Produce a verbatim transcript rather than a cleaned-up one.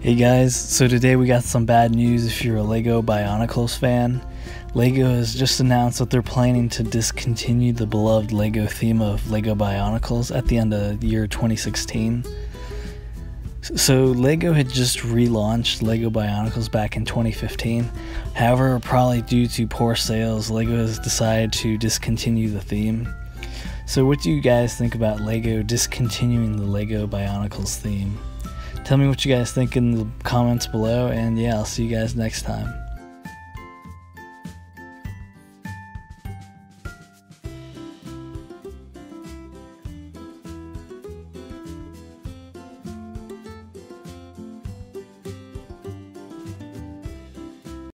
Hey guys, so today we got some bad news if you're a LEGO Bionicles fan. LEGO has just announced that they're planning to discontinue the beloved LEGO theme of LEGO Bionicles at the end of the year twenty sixteen. So LEGO had just relaunched LEGO Bionicles back in twenty fifteen. However, probably due to poor sales, LEGO has decided to discontinue the theme. So what do you guys think about LEGO discontinuing the LEGO Bionicles theme? Tell me what you guys think in the comments below, and yeah, I'll see you guys next time.